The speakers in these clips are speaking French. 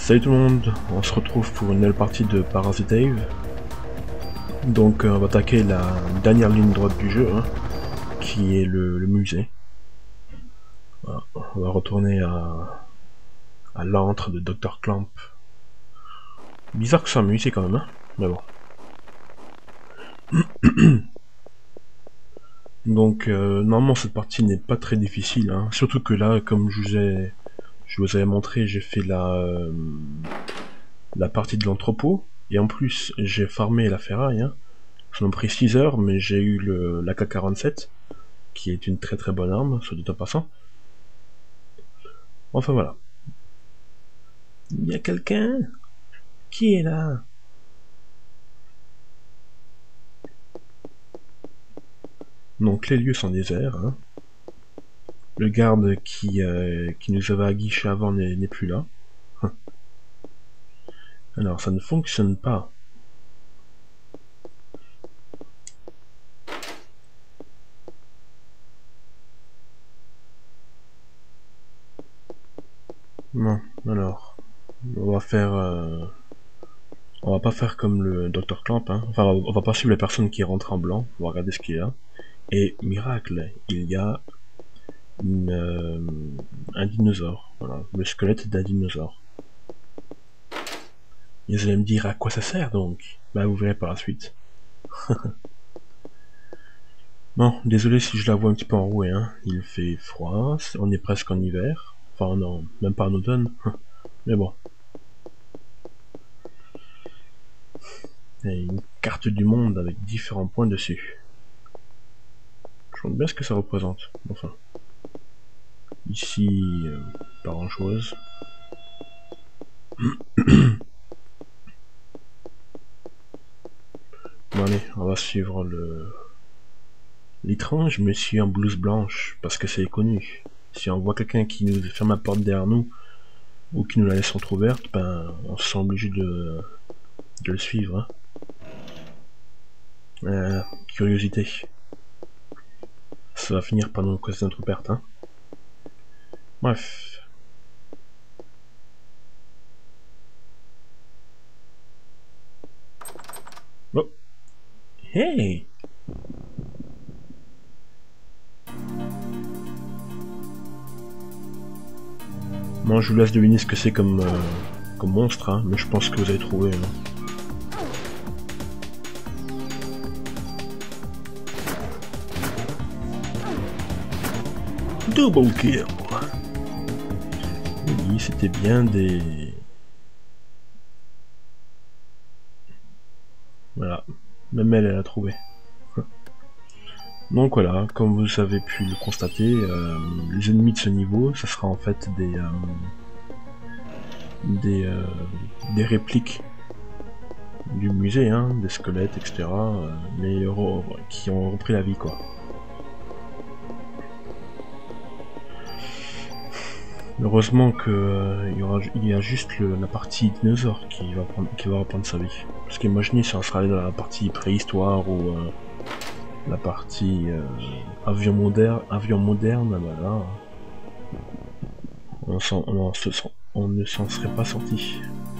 Salut tout le monde, on se retrouve pour une nouvelle partie de Parasite Eve. Donc on va attaquer la dernière ligne droite du jeu, hein, qui est le musée. Voilà, on va retourner à l'antre de Dr. Clamp. Bizarre que ce soit un musée quand même, hein, mais bon. Donc normalement cette partie n'est pas très difficile, hein, surtout que là, comme je vous avais montré, j'ai fait la partie de l'entrepôt, et en plus j'ai farmé la ferraille, hein. Ça m'a pris 6 heures, mais j'ai eu l'AK-47, qui est une très très bonne arme, soit dit en passant. Enfin voilà. Il y a quelqu'un? Qui est là? Donc les lieux sont déserts, hein. Le garde qui nous avait aguiché avant n'est plus là. Alors ça ne fonctionne pas. Non, alors on va faire on va pas faire comme le Dr. Clamp, hein. Enfin on va pas suivre la personne qui rentre en blanc, on va regarder ce qu'il y a. Et miracle, il y a un dinosaure, voilà, le squelette d'un dinosaure. Et vous allez me dire à quoi ça sert donc? Bah vous verrez par la suite. Bon, désolé si je la vois un petit peu enrouée, hein. Il fait froid, on est presque en hiver. Enfin non, même pas en automne. Mais bon. Et une carte du monde avec différents points dessus. Je me demande bien ce que ça représente. Enfin. Ici, pas grand chose. Bon allez, on va suivre l'étrange monsieur en blouse blanche, parce que c'est connu. Si on voit quelqu'un qui nous ferme la porte derrière nous, ou qui nous la laisse entrouverte, ben on se sent obligé de le suivre, hein. Curiosité. Ça va finir par nous causer notre perte, hein. Bref. Oh. Hey. Moi je vous laisse deviner ce que c'est comme monstre, hein, mais je pense que vous avez trouvé. Hein. Double kill. Oui, c'était bien des... Voilà, même elle a trouvé. Donc voilà, comme vous avez pu le constater, les ennemis de ce niveau, ça sera en fait des répliques du musée, hein, des squelettes, etc. Mais qui ont repris la vie, quoi. Heureusement que il y a juste la partie dinosaure qui va reprendre sa vie. Parce qu'imaginez si on serait allé dans la partie préhistoire ou la partie avion moderne, bah là, on ne s'en serait pas sorti.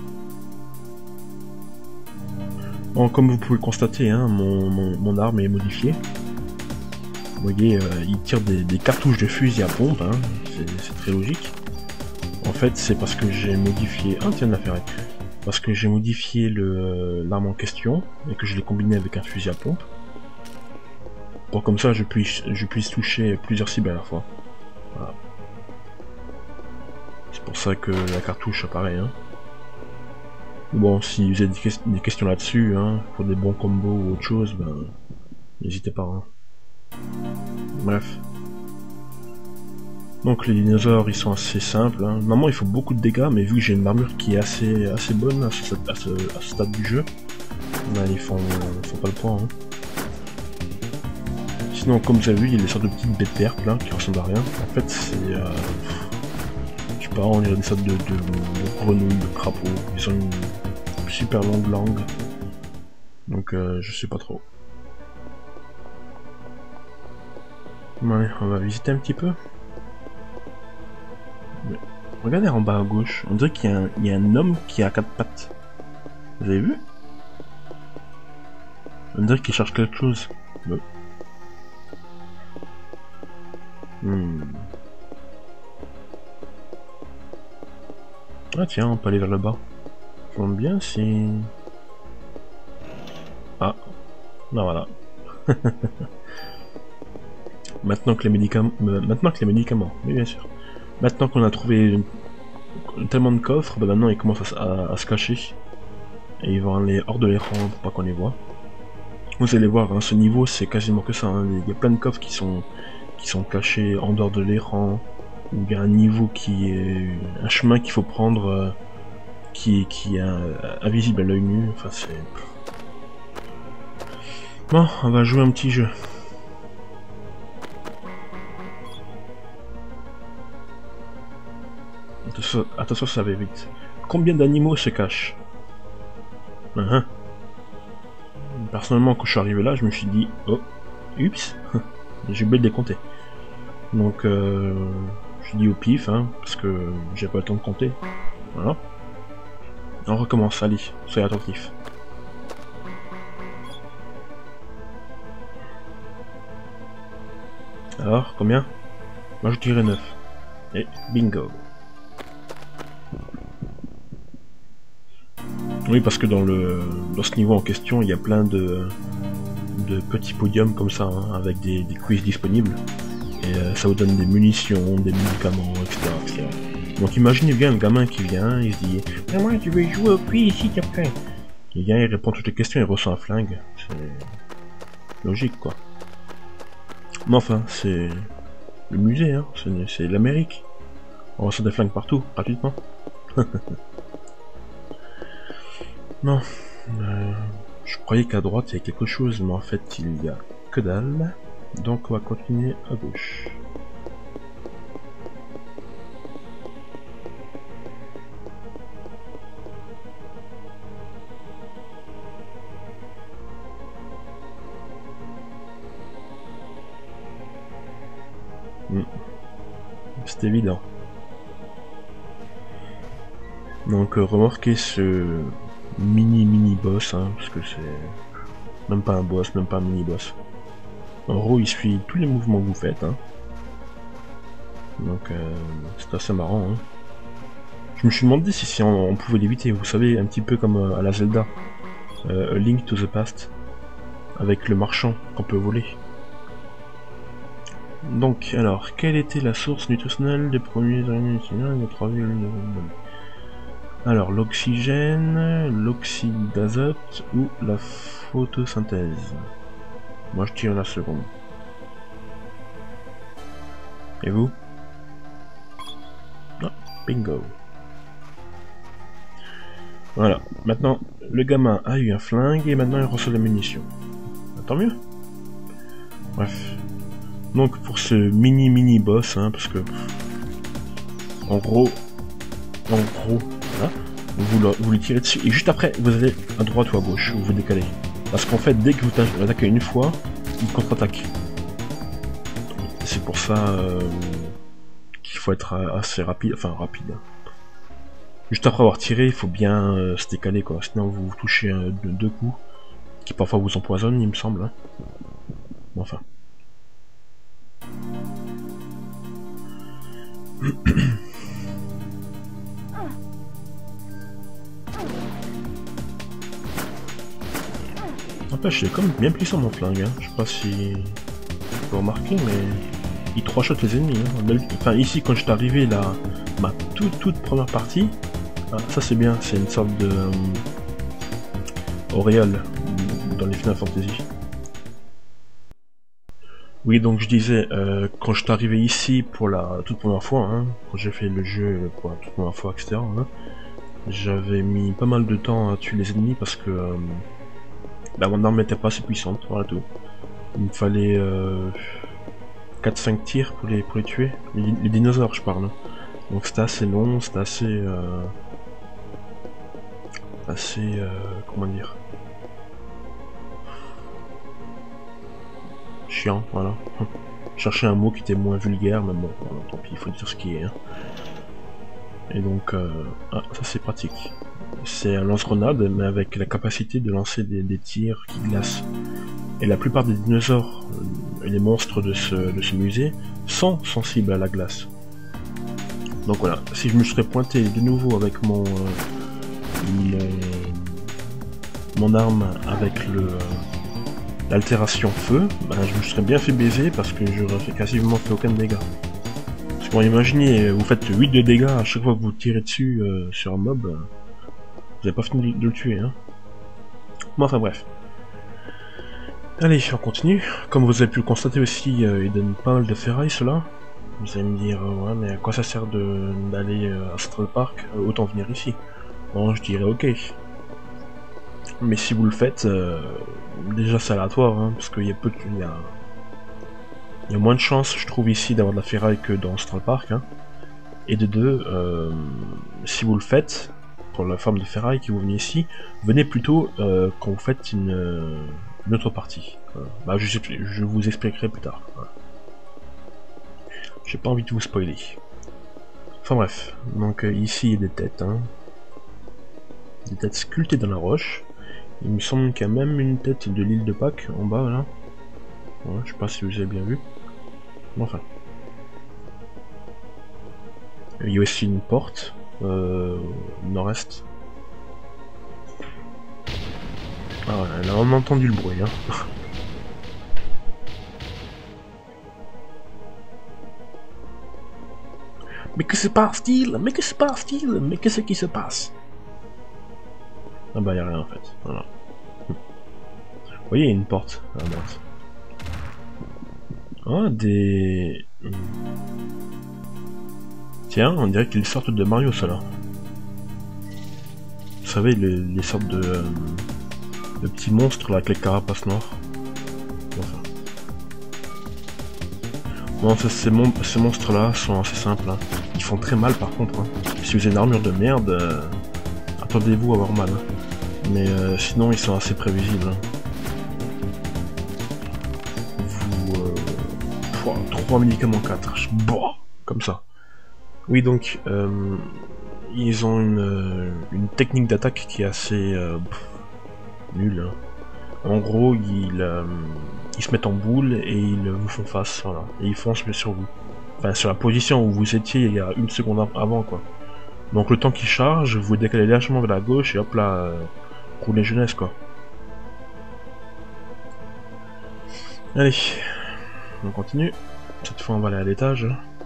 Bon, comme vous pouvez le constater, hein, mon arme est modifiée. Vous voyez, il tire des cartouches de fusil à pompe, hein, c'est très logique. En fait, c'est parce que j'ai modifié... Ah tiens, de la ferrette. Parce que j'ai modifié l'arme en question, et que je l'ai combiné avec un fusil à pompe. Pour comme ça, je puisse toucher plusieurs cibles à la fois. Voilà. C'est pour ça que la cartouche apparaît, hein. Bon, si vous avez des questions là-dessus, hein, pour des bons combos ou autre chose, ben, n'hésitez pas, hein. Bref. Donc les dinosaures ils sont assez simples, hein. Normalement il faut beaucoup de dégâts, mais vu que j'ai une armure qui est assez bonne à ce stade du jeu, ben, ils font pas le poids, hein. Sinon comme vous avez vu il y a des sortes de petites bêtes vertes là qui ressemblent à rien. En fait c'est je sais pas, on dirait des sortes de grenouilles, de crapauds. Ils ont une super longue langue. Donc je sais pas trop. Ouais, on va visiter un petit peu. Regardez en bas à gauche, on dirait qu'il y a un homme qui a 4 pattes. Vous avez vu? On dirait qu'il cherche quelque chose. Ouais. Ah tiens, on peut aller vers le bas. Je me demande bien si... Ah, non voilà. Maintenant que les médicaments... oui bien sûr. Maintenant qu'on a trouvé tellement de coffres, bah maintenant ils commencent à se cacher. Et ils vont aller hors de l'écran pour pas qu'on les voit. Vous allez voir, hein, ce niveau c'est quasiment que ça. Hein. Il y a plein de coffres qui sont cachés en dehors de l'écran. Il y a un niveau qui est... un chemin qu'il faut prendre qui est invisible à l'œil nu. Enfin c'est... Bon, on va jouer un petit jeu. Attention, ça va vite. Combien d'animaux se cachent? Personnellement, quand je suis arrivé là, je me suis dit, oh, ups, j'ai oublié de les compter. Donc, je dis au pif, hein, parce que j'ai pas le temps de compter. Voilà. On recommence, allez, soyez attentifs. Alors, combien? Moi je dirais 9. Et bingo. Oui, parce que dans ce niveau en question, il y a plein de petits podiums comme ça, hein, avec des quiz disponibles. Et ça vous donne des munitions, des médicaments, etc. Donc imaginez bien le gamin qui vient, il se dit « Mais moi tu veux jouer au quiz ici, t'as fait ?» Il vient, il répond toutes les questions, il reçoit un flingue. C'est logique, quoi. Mais enfin, c'est le musée, hein, c'est l'Amérique. On reçoit des flingues partout, gratuitement. Non, je croyais qu'à droite il y a quelque chose, mais en fait il y a que dalle. Donc on va continuer à gauche. C'est évident. Donc remarquez ce mini boss, hein, parce que c'est même pas un boss, même pas un mini boss. En gros il suit tous les mouvements que vous faites, hein. Donc c'est assez marrant, hein. Je me suis demandé si on pouvait l'éviter, vous savez, un petit peu comme à la Zelda, A Link to the Past, avec le marchand qu'on peut voler. Donc alors, quelle était la source nutritionnelle des premiers ingrédients des 3 villes? Alors, l'oxygène, l'oxyde d'azote ou la photosynthèse? Moi je tire la seconde. Et vous? Ah, bingo. Voilà, maintenant le gamin a eu un flingue et maintenant il reçoit des munitions. Tant mieux. Bref. Donc pour ce mini boss, hein, parce que en gros, voilà, vous le tirez dessus et juste après vous allez à droite ou à gauche, vous vous décalez. Parce qu'en fait dès que vous attaquez une fois, il contre-attaque. C'est pour ça qu'il faut être assez rapide, enfin rapide. Juste après avoir tiré, il faut bien se décaler, quoi, sinon vous vous touchez deux coups, qui parfois vous empoisonnent, il me semble. Hein. Bon, enfin. N'empêche, c'est quand même bien puissant mon flingue, hein. Je sais pas si vous remarquez, mais il trois-shot les ennemis. Hein. Enfin, ici, quand j'étais arrivé, là, ma toute première partie, ah, ça c'est bien, c'est une sorte de auréole dans les Final Fantasy. Oui, donc je disais, quand je suis arrivé ici pour la toute première fois, hein, quand j'ai fait le jeu pour la toute première fois, etc., hein, j'avais mis pas mal de temps à tuer les ennemis parce que bah, mon arme n'était pas assez puissante, voilà tout. Il me fallait 4-5 tirs pour les tuer, les dinosaures je parle. Donc c'était assez long, c'était assez... comment dire... chiant, voilà. Chercher un mot qui était moins vulgaire, mais bon, tant pis, il faut dire ce qui est. Hein. Et donc, ah, ça c'est pratique. C'est un lance-grenade, mais avec la capacité de lancer des tirs qui glacent. Et la plupart des dinosaures et les monstres de ce musée sont sensibles à la glace. Donc voilà, si je me serais pointé de nouveau avec mon arme avec l'altération feu, ben, je me serais bien fait baiser parce que j'aurais quasiment fait aucun dégât. Parce que bon, imaginez, vous faites 8 de dégâts à chaque fois que vous tirez dessus sur un mob, vous n'avez pas fini de le tuer, hein. Bon, enfin bref. Allez, on continue. Comme vous avez pu le constater aussi, il donne pas mal de ferraille, cela. Vous allez me dire, ouais, mais à quoi ça sert d'aller à Central Park? Autant venir ici. Bon, je dirais ok. Mais si vous le faites, déjà c'est aléatoire, hein, parce qu'il y a il y a moins de chances, je trouve, ici d'avoir de la ferraille que dans Central Park. Hein. Et de deux, si vous le faites, pour la forme de ferraille qui vous venez ici, venez plutôt quand vous faites une autre partie. Bah, je vous expliquerai plus tard. Voilà. J'ai pas envie de vous spoiler. Enfin bref, donc ici il y a des têtes, hein. Des têtes sculptées dans la roche. Il me semble qu'il y a même une tête de l'île de Pâques en bas là. Ouais, je sais pas si vous avez bien vu. Enfin. Il y a aussi une porte nord-est. Ah ouais, là on a entendu le bruit, hein. Mais que se passe-t-il? Mais que se passe-t-il? Mais qu'est-ce qui se passe? Ah bah y'a rien en fait, voilà. Vous voyez, il y a une porte. Ah mince. Ah, des... Tiens, on dirait qu'ils sortent de Mario, ceux-là. Vous savez, les sortes de petits monstres là, avec les carapaces noires. Enfin. Bon, ces monstres-là sont assez simples. Hein. Ils font très mal par contre. Hein. Si vous avez une armure de merde, attendez-vous à avoir mal. Hein. Mais sinon, ils sont assez prévisibles. Hein. Vous... 3 médicaments 4. Boah, comme ça. Oui, donc, ils ont une technique d'attaque qui est assez nulle. Hein. En gros, ils se mettent en boule et ils vous font face, voilà. Et ils foncent sur vous. Enfin, sur la position où vous étiez il y a une seconde avant, quoi. Donc le temps qu'ils chargent, vous décalez légèrement vers la gauche et hop là, roulez jeunesse, quoi. Allez, on continue. Cette fois, on va aller à l'étage.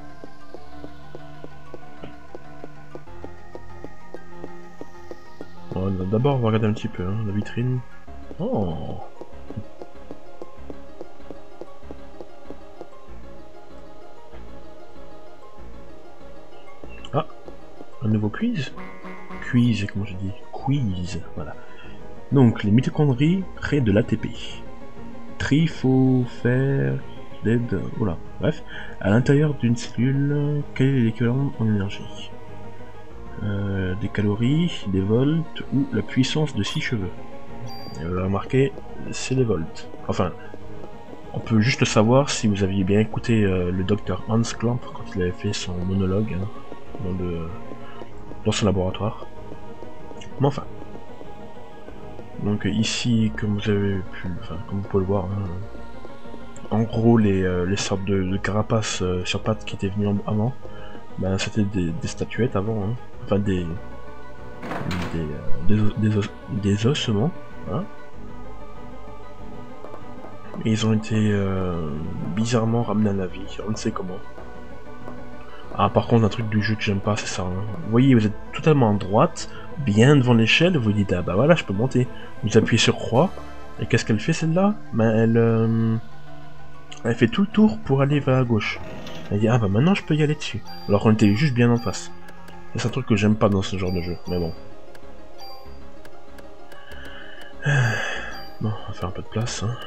Bon, d'abord, on va regarder un petit peu hein, la vitrine. Oh! Ah! Un nouveau quiz? Quiz, comment je dis? Quiz, voilà. Donc, les mitochondries créent de l'ATP. Trifosphère... Voilà, bref. À l'intérieur d'une cellule, quel est l'équivalent en énergie? Des calories, des volts ou la puissance de 6 cheveux. Et on va remarquer, c'est les volts. Enfin, on peut juste le savoir si vous aviez bien écouté le docteur Hans Klamp quand il avait fait son monologue hein, dans son laboratoire. Mais enfin. Donc ici, comme vous avez pu, enfin comme vous pouvez le voir, hein, en gros les sortes de carapaces sur pattes qui étaient venues avant, ben c'était des statuettes avant, hein. Enfin des ossements, hein. Et ils ont été bizarrement ramenés à la vie, on ne sait comment. Ah par contre un truc du jeu que j'aime pas c'est ça, hein. Vous voyez vous êtes totalement à droite, bien devant l'échelle, vous dites ah bah voilà je peux monter. Vous appuyez sur croix, et qu'est-ce qu'elle fait celle-là? Ben elle fait tout le tour pour aller vers la gauche. Elle dit ah bah maintenant je peux y aller dessus. Alors qu'on était juste bien en face. C'est un truc que j'aime pas dans ce genre de jeu, mais bon. Bon, on va faire un peu de place. Hein.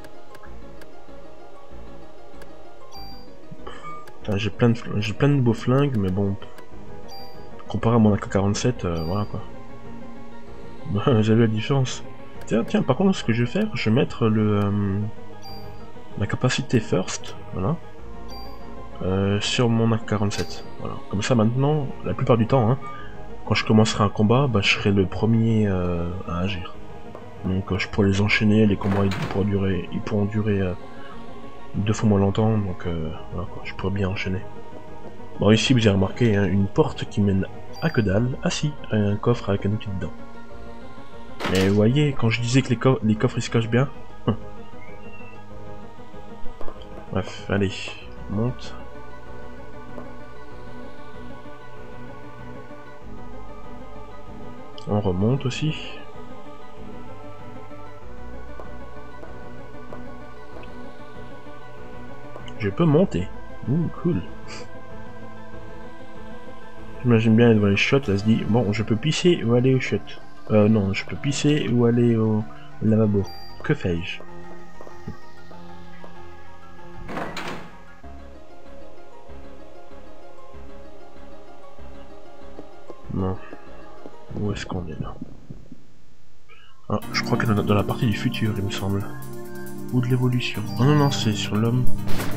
J'ai plein de beaux flingues, mais bon. Comparé à mon AK-47, voilà quoi. J'ai vu la différence. Tiens, par contre, ce que je vais faire, je vais mettre la capacité first, voilà. sur mon AK-47. Voilà. Comme ça maintenant, la plupart du temps, hein, quand je commencerai un combat, bah, je serai le premier à agir. Donc je pourrais les enchaîner, les combats ils pourront durer 2 fois moins longtemps, donc voilà quoi, je pourrais bien enchaîner. Bon ici vous avez remarqué hein, une porte qui mène à que dalle, ah si, un coffre avec un outil dedans. Mais vous voyez, quand je disais que les coffres ils se cachent bien, bref, allez, monte. On remonte aussi. Je peux monter. Ouh, cool. J'imagine bien devant les chiottes, elle se dit, bon, je peux pisser ou aller aux chiottes. Non, je peux pisser ou aller au lavabo. Que fais-je? Non. Où est-ce qu'on est là? Ah, je crois que dans la partie du futur, il me semble. Ou de l'évolution. Oh non, non, c'est sur l'homme.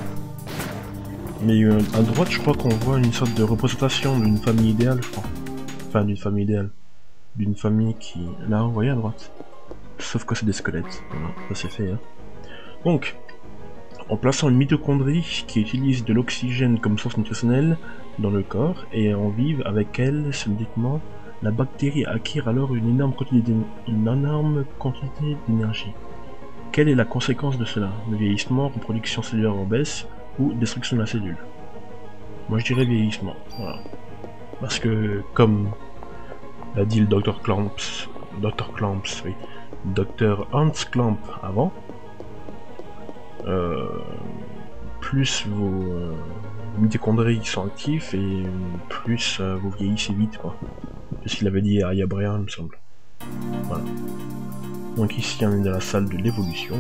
Mais à droite, je crois qu'on voit une sorte de représentation d'une famille idéale, je crois. Enfin, d'une famille idéale. D'une famille qui... Là, vous voyez à droite. Sauf que c'est des squelettes. Voilà, ça c'est fait, hein. Donc, en plaçant une mitochondrie qui utilise de l'oxygène comme source nutritionnelle dans le corps, et en vive avec elle, symboliquement, la bactérie acquiert alors une énorme quantité d'énergie. Quelle est la conséquence de cela? Le vieillissement, reproduction cellulaire en baisse, ou destruction de la cellule? Moi je dirais vieillissement, voilà. Parce que, comme l'a dit le Dr Clamps, oui, Dr Hans Clamp avant, plus vos mitochondries sont actifs et plus vous vieillissez vite, quoi. C'est ce qu'il avait dit à Yabrea, il me semble. Voilà. Donc ici on est dans la salle de l'évolution.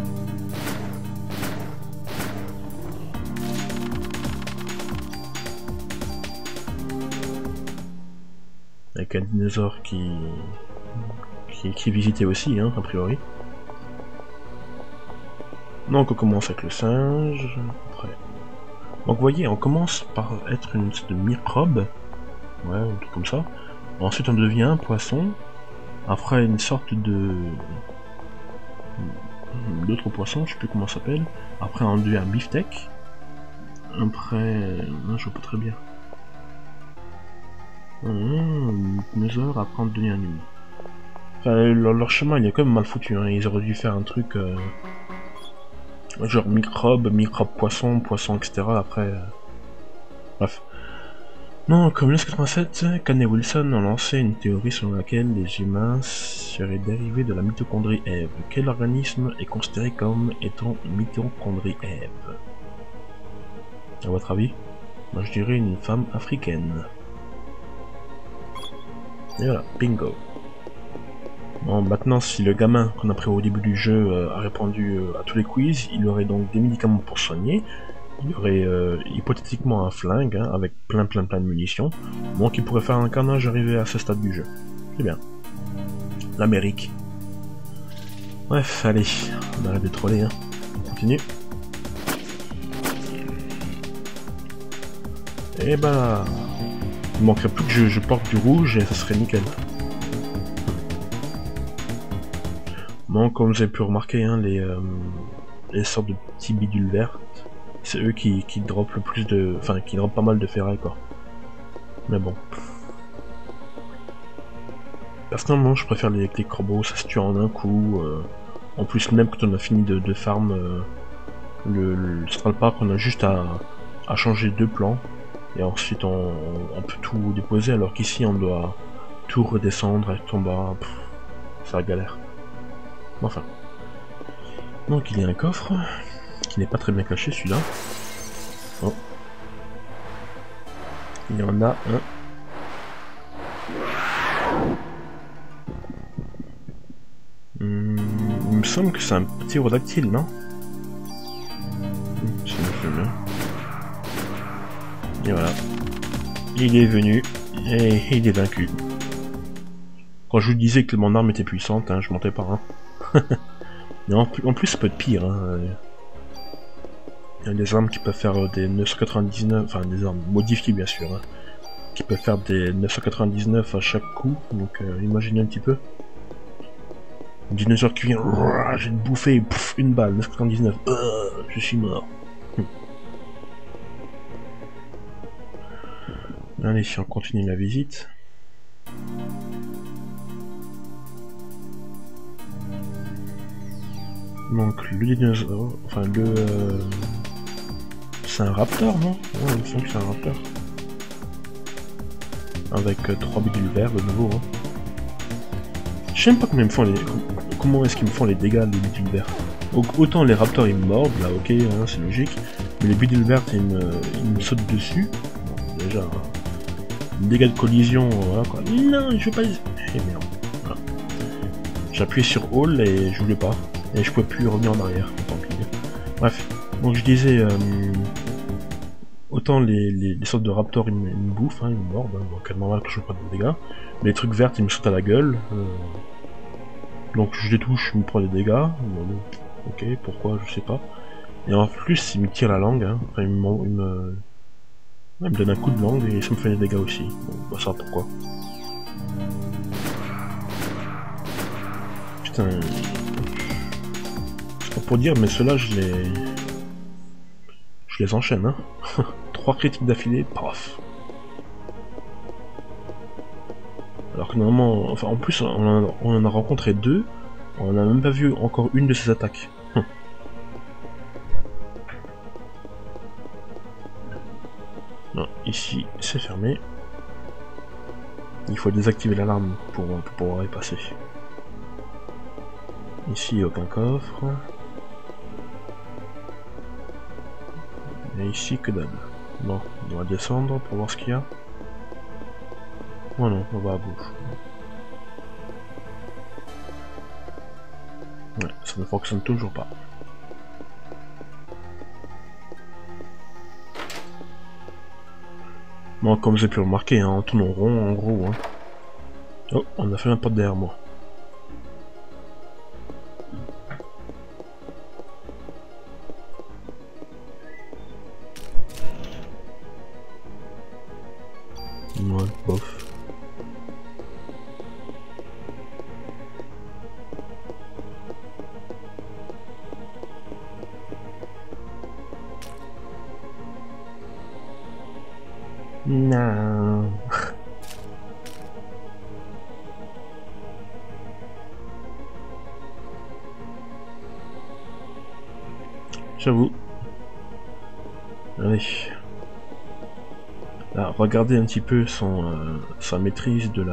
Avec un dinosaure qui visitait aussi, hein, a priori. Donc on commence avec le singe. Après. Donc vous voyez, on commence par être une sorte de microbe. Ouais, un truc comme ça. Ensuite on devient un poisson. Après une sorte de... d'autres poissons, je sais plus comment ça s'appelle. Après on devient un beefsteak. Après... non, je vois pas très bien. Un dinosaure, après on devient un humain. Enfin, leur chemin il est quand même mal foutu, hein. Ils auraient dû faire un truc... genre microbe, poisson, etc. Après... Bref. Non, comme 1987, Kahn et Wilson ont lancé une théorie selon laquelle les humains seraient dérivés de la mitochondrie Ève. Quel organisme est considéré comme étant mitochondrie Ève? À votre avis? Moi je dirais une femme africaine. Et voilà, bingo. Bon, maintenant si le gamin qu'on a pris au début du jeu a répondu à tous les quiz, il aurait donc des médicaments pour soigner. Il y aurait hypothétiquement un flingue hein, avec plein de munitions, donc il pourrait faire un carnage arrivé à ce stade du jeu. C'est bien. L'Amérique. Bref, allez, on arrête de troller, hein. On continue. Et bah... il manquerait plus que je porte du rouge et ça serait nickel. Bon, comme vous avez pu remarquer, hein, les sortes de petits bidules verts, c'est eux qui dropent le plus de... enfin, qui dropent pas mal de ferraille, quoi. Mais bon. Personnellement, je préfère les corbeaux, ça se tue en un coup. En plus, même quand on a fini de farm le Central Park, on a juste à changer 2 plans. Et ensuite, on peut tout déposer, alors qu'ici, on doit tout redescendre, être en bas. C'est la galère. Enfin. Donc, il y a un coffre. Qui n'est pas très bien caché celui-là. Oh. Il y en a un. Il me semble que c'est un petit rodactyle, non? Et voilà. Il est venu et il est vaincu. Quand je vous disais que mon arme était puissante, hein, je mentais pas. Hein. Mais en plus, ça peut être pire. Hein. Il y a des armes qui peuvent faire des 999, enfin des armes modifiées bien sûr, hein, qui peuvent faire des 999 à chaque coup, donc imaginez un petit peu. Un dinosaure qui vient, j'ai bouffé, pouf, une balle, 999, je suis mort. Allez, on continue la visite. Donc le dinosaure, enfin c'est un raptor, non? Ouais, il me semble que c'est un raptor. Avec 3 bidules verts de nouveau. Hein. Je sais même pas comment est-ce qu'ils me font les dégâts les bidules verts. Autant les raptors ils me mordent, là ok, hein, c'est logique. Mais les bidules vertes ils me sautent dessus. Bon, déjà, hein. Dégâts de collision, voilà quoi. Non, je veux pas. Eh merde. Voilà. J'appuie sur All et je voulais pas. Et je pouvais plus revenir en arrière. Tant pis. Bref. Donc je disais. Autant les sortes de raptors ils me bouffent, hein, ils me mordent, hein, donc c'est normal que je ne fasse pas de dégâts. Mais les trucs verts ils me sautent à la gueule. Donc je les touche, je me prends des dégâts. Ok, pourquoi, je sais pas. Et en plus ils me tirent la langue, hein. Enfin, ils me donnent un coup de langue et ça me fait des dégâts aussi. Bon, bah ça pourquoi. Putain. C'est pas pour dire mais ceux-là je les enchaîne, hein. 3 critiques d'affilée, paf. Alors que normalement, enfin en plus on en a rencontré 2, on n'a même pas vu encore une de ces attaques. Non, ici c'est fermé. Il faut désactiver l'alarme pour pouvoir y passer. Ici aucun coffre. Et ici que dalle. Bon, on va descendre pour voir ce qu'il y a. Oh non, on va à gauche. Ouais, ça ne fonctionne toujours pas. Bon, comme j'ai pu remarquer, hein, on tourne en rond en gros. Hein. Oh, on a fait un porte derrière moi. Ouais, bof. Non. J'avoue. Allez. Là, regardez un petit peu sa maîtrise de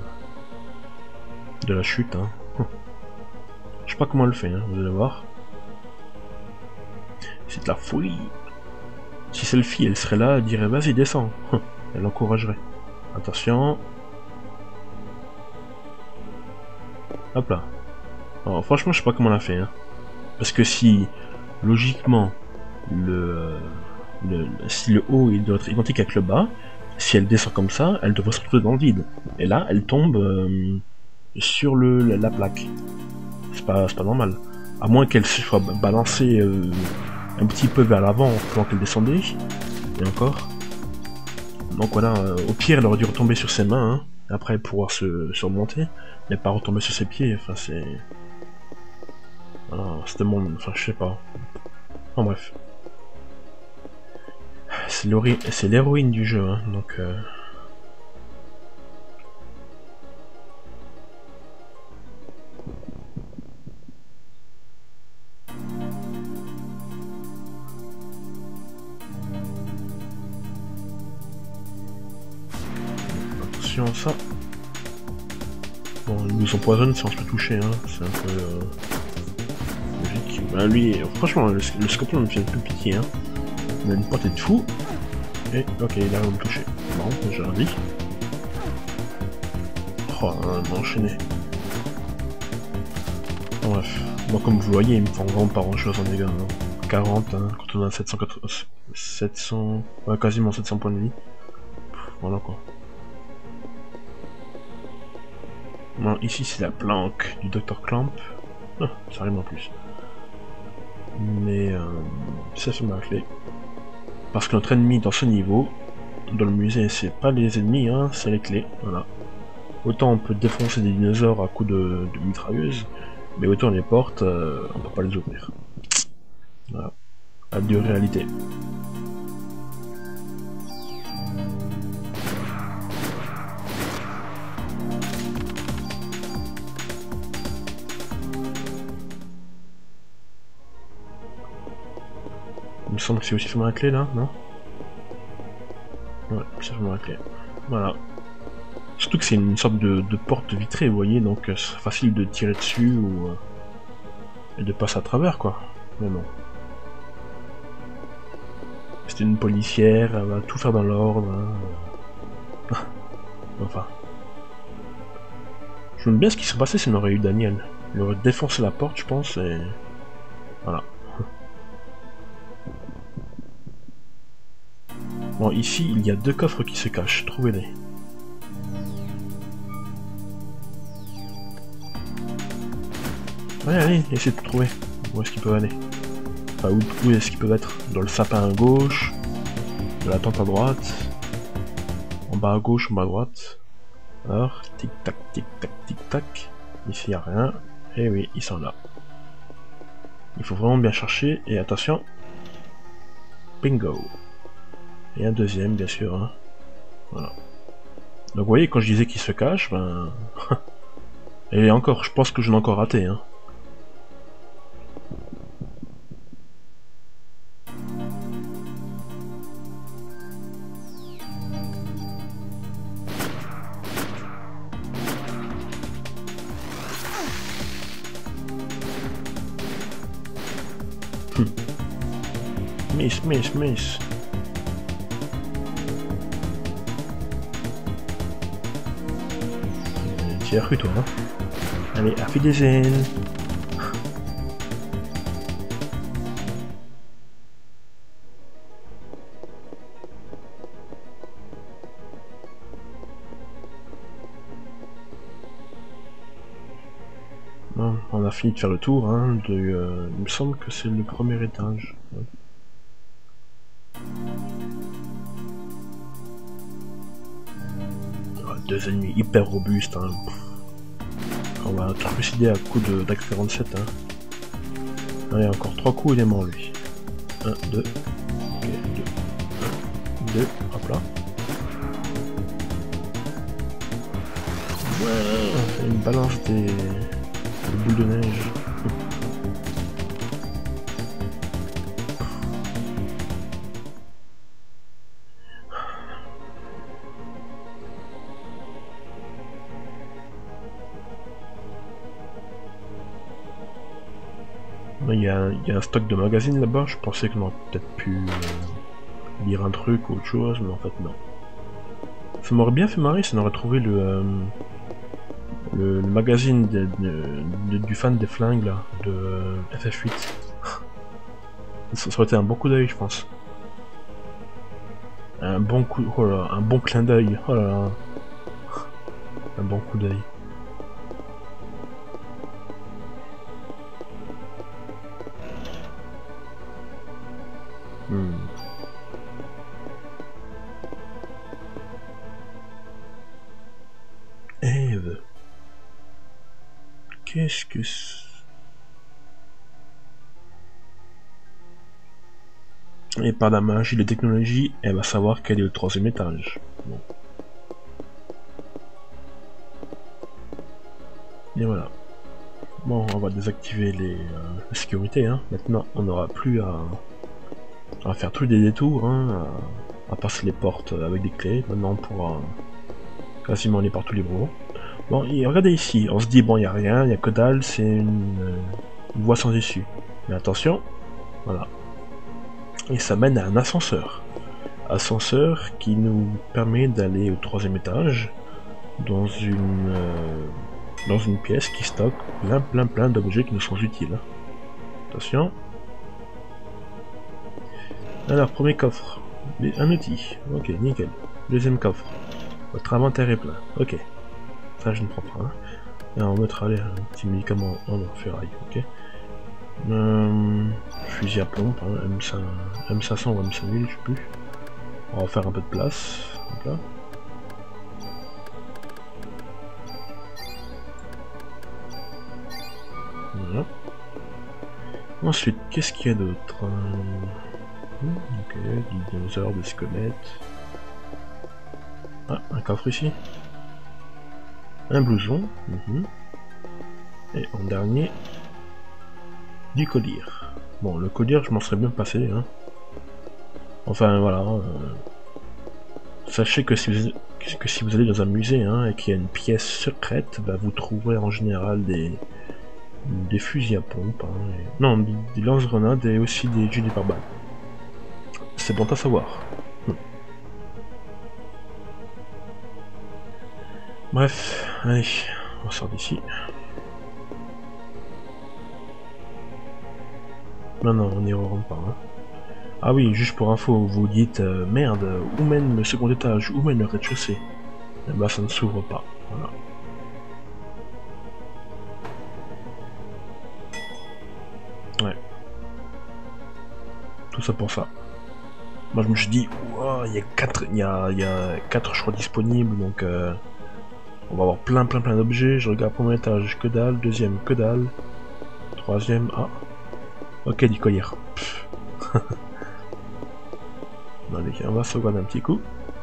la chute. Hein. Je sais pas comment elle le fait, hein, vous allez voir. C'est de la folie. Si Selfie elle serait là, elle dirait vas-y descends. Elle encouragerait. Attention. Hop là. Alors franchement je sais pas comment elle a fait. Hein. Parce que si logiquement si le haut il doit être identique avec le bas, si elle descend comme ça, elle devrait se retrouver dans le vide. Et là elle tombe sur la plaque. C'est pas normal. À moins qu'elle se soit balancée un petit peu vers l'avant pendant qu'elle descendait. Et encore. Donc voilà, au pire elle aurait dû retomber sur ses mains, hein, après pouvoir se remonter, mais pas retomber sur ses pieds, enfin c'est... Voilà, c'était mon... Enfin je sais pas. En bref. C'est l'héroïne du jeu, hein, donc... Attention à ça. Bon, il nous empoisonne si on se fait toucher, hein, c'est un peu... logique. Bah lui, franchement, le scorpion me fait plus pitié, hein. Il a une portée de fou. Et ok, il arrive à me toucher. Bon, j'ai rien dit. Oh, il m'a enchaîné. Bon, bref. Bon, comme vous voyez, il me font vraiment pas grand chose en dégâts. Hein. 40, hein, quand on a 700... Ouais, quasiment 700 points de vie. Voilà quoi. Non, ici c'est la planque du Dr Clamp. Ah, ça arrive en plus. Mais ça se met à clé. Parce que notre ennemi dans ce niveau, dans le musée, c'est pas les ennemis, hein, c'est les clés. Voilà. Autant on peut défoncer des dinosaures à coups de mitrailleuse, mais autant les portes, on peut pas les ouvrir. Voilà. Adieu réalité. Il me semble que c'est aussi fermé à la clé là, non? Ouais, c'est fermé à la clé. Voilà. Surtout que c'est une sorte de porte vitrée, vous voyez, donc c'est facile de tirer dessus ou et de passer à travers, quoi. Mais non. C'est une policière, elle va tout faire dans l'ordre. Hein. Enfin. Je me demande bien ce qui serait passé si on aurait eu Daniel. Il aurait défoncé la porte, je pense, et... Voilà. Bon, ici, il y a 2 coffres qui se cachent. Trouvez-les. Ouais, allez, essayez de trouver. Où est-ce qu'ils peuvent aller? Enfin, où est-ce qu'ils peuvent être? Dans le sapin à gauche, de la tente à droite, en bas à gauche, en bas à droite. Alors, tic-tac, tic-tac, tic-tac. Ici, il n'y a rien. Et oui, ils sont là. Il faut vraiment bien chercher, et attention. Bingo. Et un deuxième, bien sûr. Hein. Voilà. Donc vous voyez, quand je disais qu'il se cache, ben... et encore, je pense que je l'ai encore raté. Hein. Miss. Tu as cru toi, hein? Allez, à Wiedersehen. Bon, on a fini de faire le tour, hein, il me semble que c'est le premier étage. Ouais. Ah, 2 ennemis hyper robustes, hein. On va trucider à coup d'Axe 47, hein. Allez, encore 3 coups, il est mort lui. 1, 2, ok, 2, 1, 2, hop là. Ouais, une balance des boules de neige. Il y a un stock de magazines là-bas, je pensais qu'on aurait peut-être pu lire un truc ou autre chose, mais en fait non. Ça m'aurait bien fait marrer si on aurait trouvé le magazine du fan des flingues là, de FF8. Ça aurait été un bon coup d'œil, je pense. Un bon coup, oh là, un bon clin d'œil, oh là là. Un bon coup d'œil. Eve. Qu'est-ce que c'est? Et par la magie de technologie, elle va savoir quel est le 3e étage. Bon. Et voilà. Bon, on va désactiver les sécurités. Hein. Maintenant, on n'aura plus à faire tous les détours, hein, à passer les portes avec des clés. Maintenant, on pourra quasiment aller par tous les bureaux. Bon, et regardez ici. On se dit, bon, il n'y a rien, il n'y a que dalle, c'est une voie sans issue. Mais attention, voilà. Et ça mène à un ascenseur. Ascenseur qui nous permet d'aller au 3e étage dans une pièce qui stocke plein d'objets qui nous sont utiles. Attention. Alors, premier coffre. Un outil. Ok, nickel. 2e coffre. Votre inventaire est plein. Ok. Ça, je ne prends pas. Hein. Et on mettra un petit médicament en ferraille. Ok. Fusil à pompe, hein, M500 ou M5000, je sais plus. On va faire un peu de place. Donc là. Voilà. Ensuite, qu'est-ce qu'il y a d'autre? Ok, des dinosaures, des squelettes. Ah, un coffre ici. Un blouson. Et en dernier, du collier. Bon, le collier, je m'en serais bien passé. Hein. Enfin, voilà. Sachez que si vous allez dans un musée hein, et qu'il y a une pièce secrète, bah, vous trouverez en général des fusils à pompe. Hein, non, des lance-grenades et aussi des gilets pare-balles. C'est bon à savoir. Bref, allez, on sort d'ici. Non, on n'y rentre pas. Hein. Ah oui, juste pour info, vous dites merde, où mène le second étage, où mène le rez-de-chaussée? Et bah ça ne s'ouvre pas, voilà. Ouais. Tout ça pour ça. Moi je me suis dit, wow, il y a 4 choix disponibles, donc on va avoir plein d'objets. Je regarde premier étage, que dalle, deuxième, que dalle, troisième, ah. Ok, du collier. Allez, on va sauvegarder un petit coup.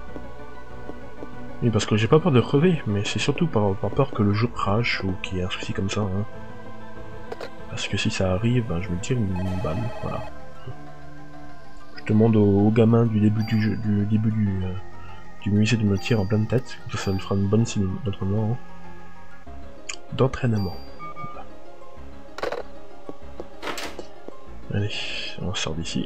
Oui, parce que j'ai pas peur de crever, mais c'est surtout par peur que le jeu crash ou qu'il y ait un souci comme ça. Hein. Parce que si ça arrive, ben, je me tire une balle, voilà. Je demande au gamin du début du jeu, du musée de me tirer en pleine tête, ça lui fera une bonne signe d'entraînement. Hein. D'entraînement. Voilà. Allez, on sort d'ici.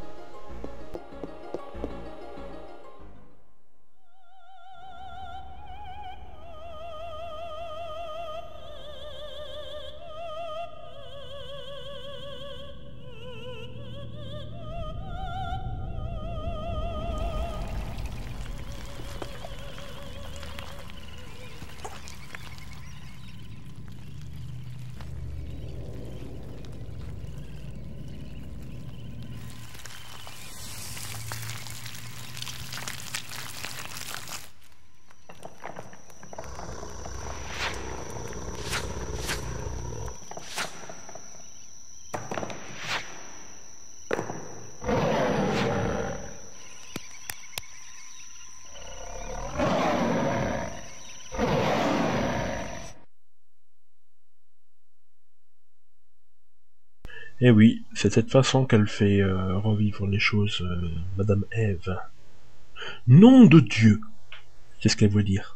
Et oui, c'est de cette façon qu'elle fait revivre les choses, Madame Ève. Nom de Dieu! C'est ce qu'elle veut dire.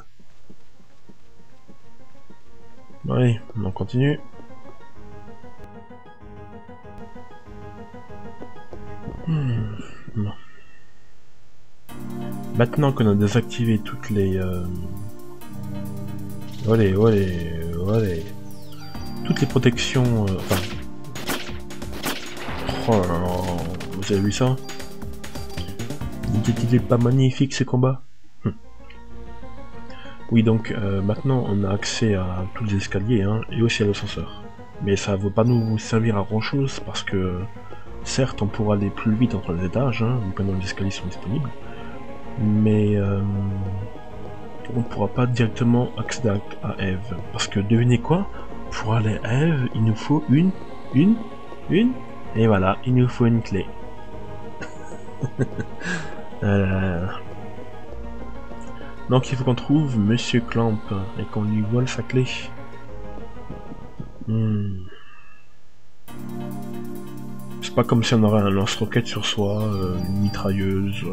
Allez, on continue. Non. Maintenant qu'on a désactivé toutes les... Allez. Toutes les protections... Enfin... Oh là là, vous avez vu ça? N'était-il pas magnifique ces combats? Oui, donc maintenant on a accès à tous les escaliers hein, et aussi à l'ascenseur. Mais ça ne va pas nous servir à grand chose parce que certes on pourra aller plus vite entre les étages, hein, vu que les escaliers sont disponibles, mais on ne pourra pas directement accéder à Ève. Parce que devinez quoi? Pour aller à Ève, il nous faut une, et voilà, il nous faut une clé. Donc il faut qu'on trouve Monsieur Clamp et qu'on lui vole sa clé. C'est pas comme si on aurait un lance-roquette sur soi, une mitrailleuse,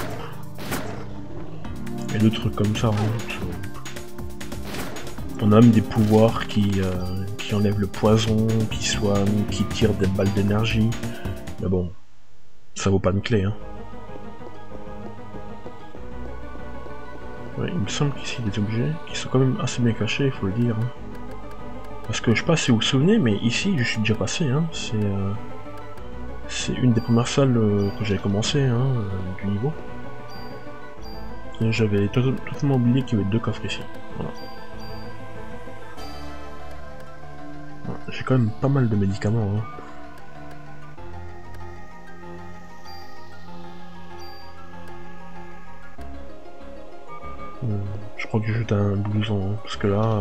et d'autres trucs comme ça. Hein. On a même des pouvoirs qui enlèvent le poison, qui soignent, qui tirent des balles d'énergie. Mais bon, ça vaut pas une clé. Hein. Ouais, il me semble qu'ici il y a des objets qui sont quand même assez bien cachés, il faut le dire. Hein. Parce que je sais pas si vous vous souvenez, mais ici je suis déjà passé. Hein. C'est une des premières salles que j'avais commencé hein, du niveau. Et j'avais totalement oublié qu'il y avait 2 coffres ici. Voilà. j'ai quand même pas mal de médicaments. Hein. Je crois que j'ai juste un blouson, hein, parce que là...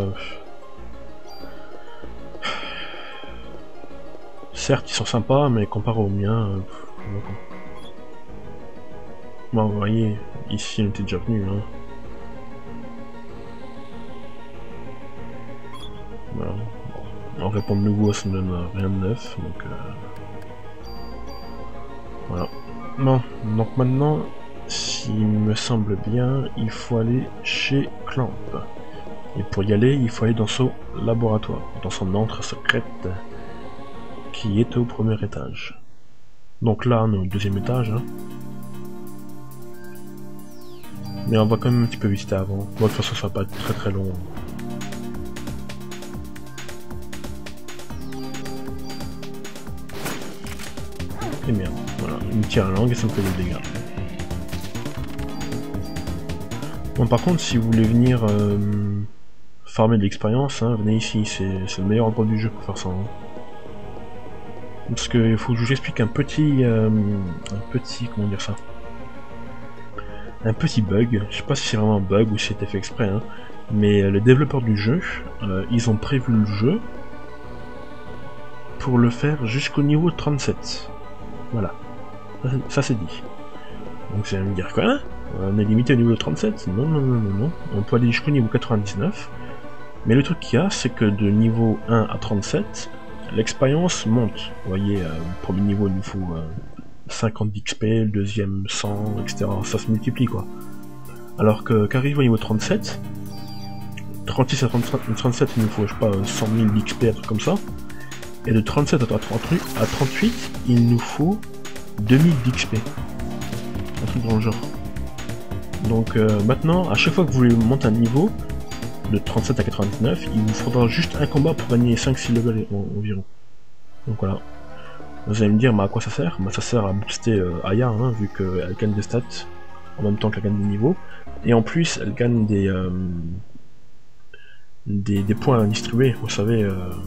certes, ils sont sympas, mais comparé aux miens... bon, vous voyez, ici on était déjà venu. Hein. Voilà. On répond de nouveau, ça ne donne rien de neuf, donc... voilà. Bon, donc maintenant, s'il me semble bien, il faut aller chez Clamp. Et pour y aller, il faut aller dans son laboratoire, dans son entrée secrète, qui est au premier étage. Donc là, on est au deuxième étage. Hein. Mais on va quand même un petit peu visiter avant. Bon, de toute façon, ça va pas être très très long. Et merde, voilà, il me tire la langue et ça me fait des dégâts. Bon, par contre, si vous voulez venir farmer de l'expérience, hein, venez ici, c'est le meilleur endroit du jeu pour faire ça. Hein. Parce qu'il faut que je vous explique un petit, comment dire ça, un petit bug. Je sais pas si c'est vraiment un bug ou si c'était fait exprès, hein, mais les développeurs du jeu, ils ont prévu le jeu pour le faire jusqu'au niveau 37. Voilà, ça c'est dit. Donc ça va me dire quoi? On est limité au niveau 37? Non, non, non, non, non. On peut aller jusqu'au niveau 99. Mais le truc qu'il y a, c'est que de niveau 1 à 37, l'expérience monte. Vous voyez, le premier niveau, il nous faut 50 d'XP, le deuxième 100, etc. Ça se multiplie, quoi. Alors qu'arrive au niveau 37, 36 à 37, il nous faut, je sais pas, 100 000 d'XP, un truc comme ça. Et de 37 à 38, il nous faut 2000 d'XP. Un truc dans le genre. Donc maintenant, à chaque fois que vous voulez monter un niveau, de 37 à 99, il vous faudra juste un combat pour gagner 5-6 levels environ. Donc voilà. Vous allez me dire, bah, à quoi ça sert? Bah, ça sert à booster Aya, hein, vu qu'elle gagne des stats en même temps qu'elle gagne des niveaux. Et en plus, elle gagne des points à distribuer. Vous savez,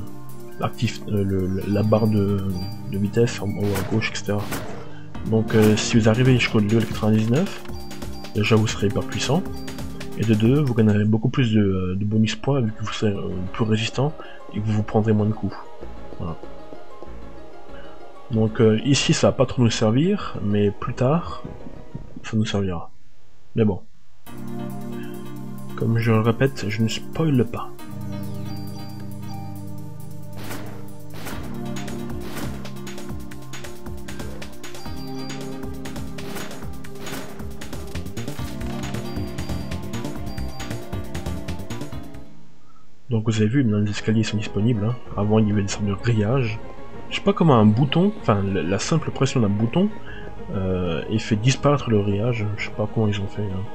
la barre de vitesse en haut à gauche, etc. Donc si vous arrivez jusqu'au level 99, déjà vous serez hyper puissant. Et de 2, vous gagnerez beaucoup plus de bonus points vu que vous serez plus résistant et que vous vous prendrez moins de coups. Voilà. Donc ici ça va pas trop nous servir, mais plus tard ça nous servira. Mais bon. Comme je le répète, je ne spoile pas. Donc vous avez vu, maintenant les escaliers sont disponibles. Hein. Avant il y avait des sortes de grillages. Je sais pas comment un bouton, enfin la simple pression d'un bouton, et fait disparaître le grillage. Je sais pas comment ils ont fait. Hein.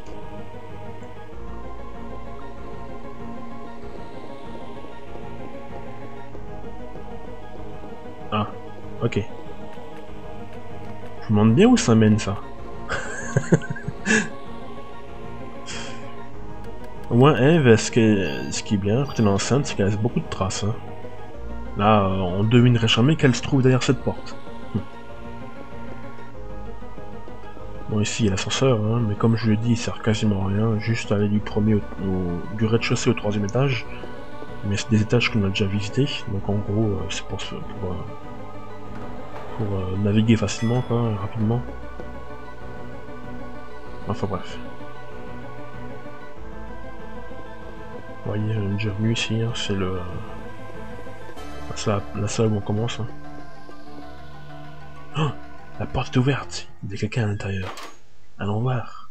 Ah, ok. Je me demande bien où ça mène ça. Au moins Eve, ce qui est bien, quand elle est enceinte, c'est qu'elle laisse beaucoup de traces. Hein. Là, on devinerait jamais qu'elle se trouve derrière cette porte. Bon, ici il y a l'ascenseur, hein, mais comme je l'ai dit, il sert quasiment à rien, juste aller du du rez-de-chaussée au troisième étage. Mais c'est des étages qu'on a déjà visités, donc en gros, c'est pour naviguer facilement, quoi, rapidement. Enfin bref. Vous voyez, on est déjà venu ici, hein, c'est la salle où on commence. Hein. Oh, la porte est ouverte, il y a quelqu'un à l'intérieur. Allons voir.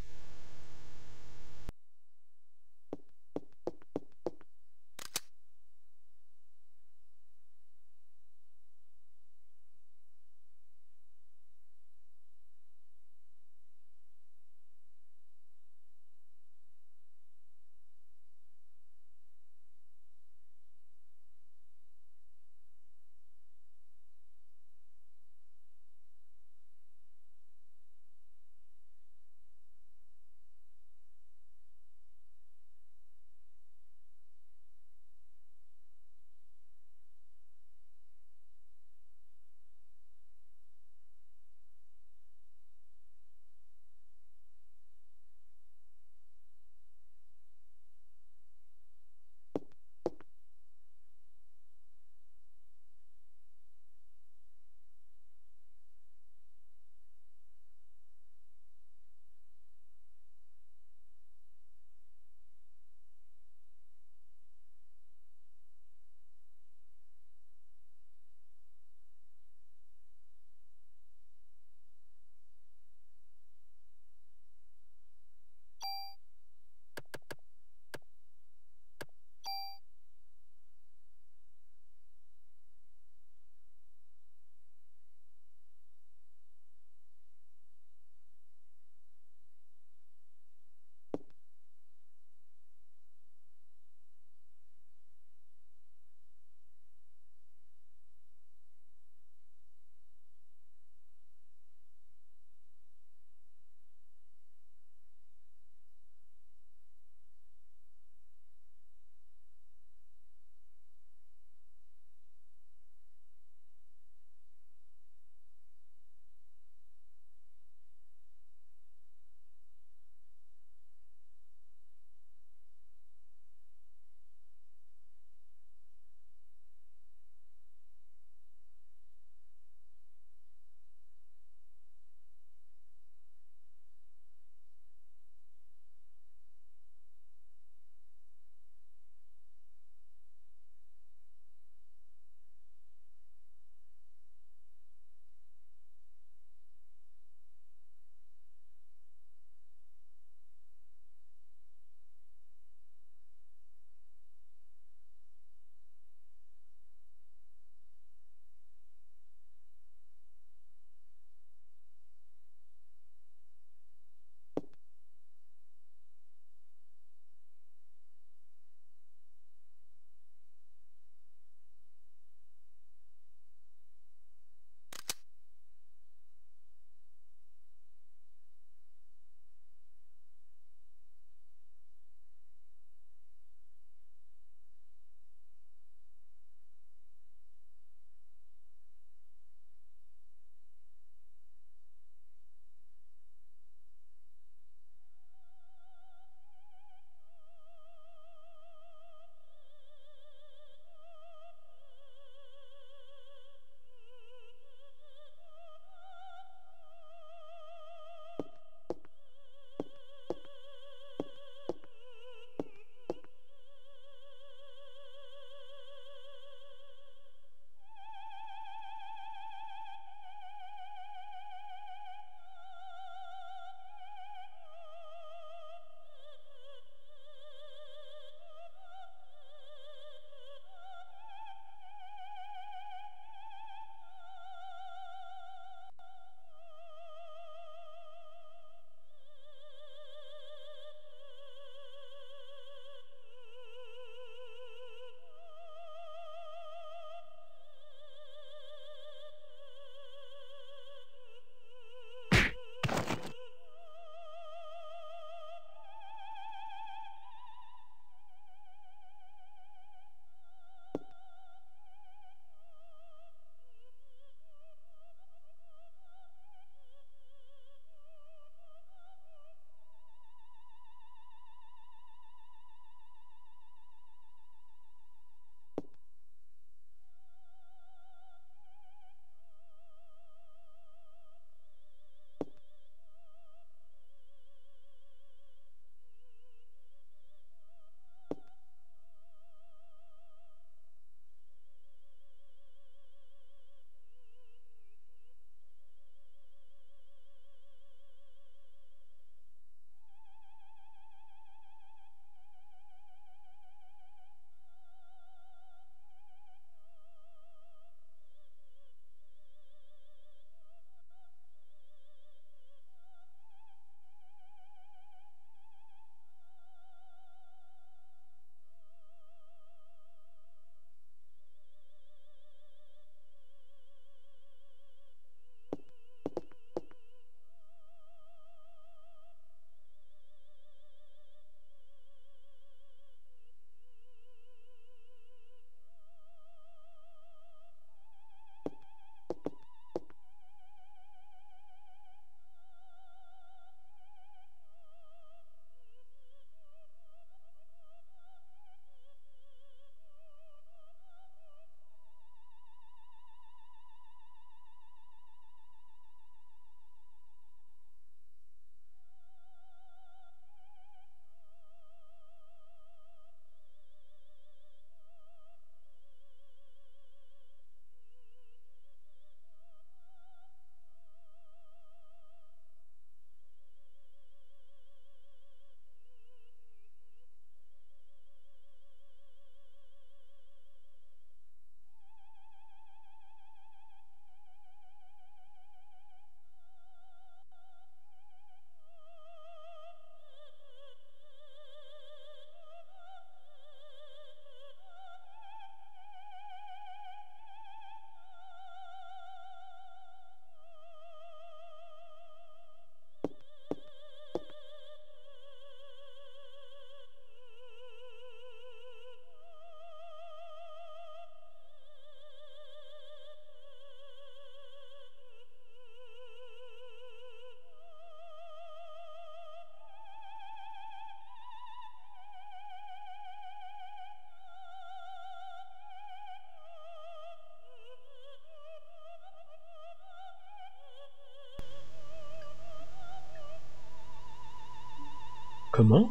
Comment?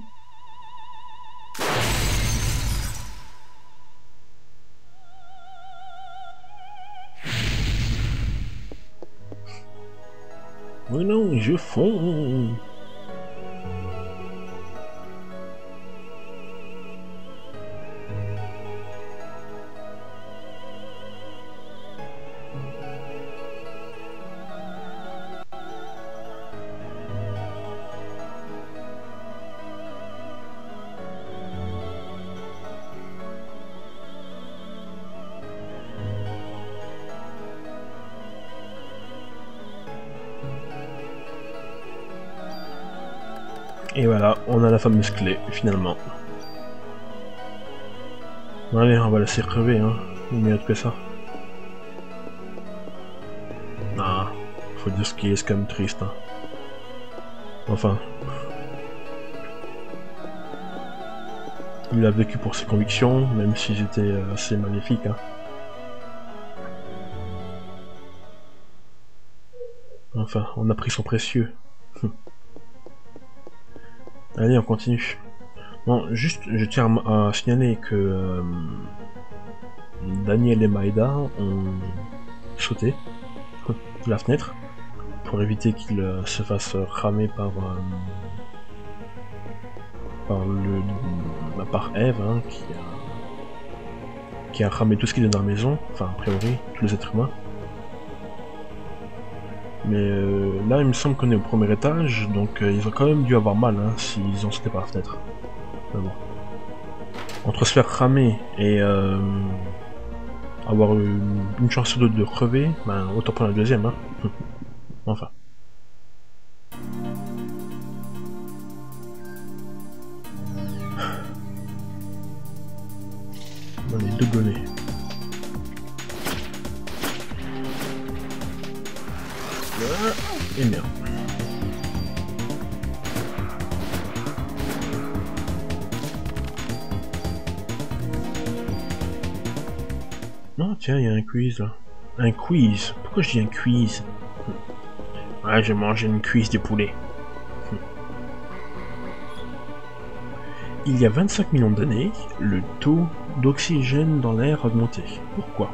Oh non, je fonds. Et voilà, on a la fameuse clé, finalement. Allez, on va laisser crever, hein. Mieux que ça. Ah, faut dire ce qui est, c'est quand même triste, hein. Enfin. Il a vécu pour ses convictions, même s'ils étaient assez maléfiques, hein. Enfin, on a pris son précieux. Allez, on continue. Bon, juste, je tiens à signaler que Daniel et Maïda ont sauté de la fenêtre pour éviter qu'ils se fassent ramer par Eve, hein, qui a ramé tout ce qu'il est dans la maison, enfin a priori tous les êtres humains. Mais là, il me semble qu'on est au premier étage, donc ils ont quand même dû avoir mal, hein, s'ils ont sauté par la fenêtre. Mais bon. Entre se faire ramer et avoir une chance sur deux de crever, ben autant prendre la deuxième, hein. Enfin. On est deux bonnets. Et merde. Non, tiens, il y a un quiz là. Un quiz? Pourquoi je dis un quiz? Ah, j'ai mangé une cuisse de poulet. Il y a 25 millions d'années, le taux d'oxygène dans l'air a augmenté. Pourquoi?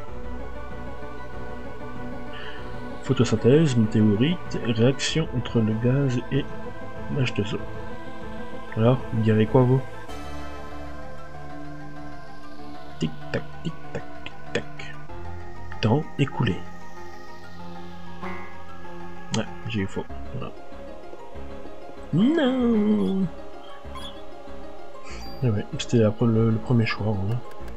Photosynthèse, météorite, réaction entre le gaz et l'H2O. Alors, vous direz quoi vous? Tic tac, tic tac, tic tac. Temps écoulé. Ouais, j'ai eu faux. Voilà. Non. Et ouais, c'était le premier choix. Hein.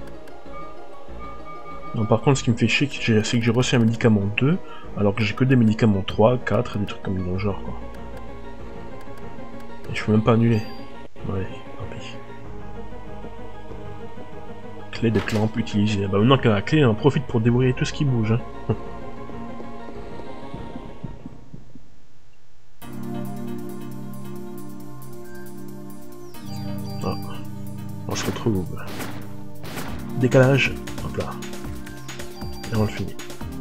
Non, par contre, ce qui me fait chier, c'est que j'ai reçu un médicament 2, alors que j'ai que des médicaments 3, 4 et des trucs comme dans le genre, quoi. Et je peux même pas annuler. Ouais, tant pis. Clé de clamp utilisée. Bah maintenant que la clé, on profite pour débrouiller tout ce qui bouge. Hein. Ah. On se retrouve. Décalage. Hop là. Et on le finit.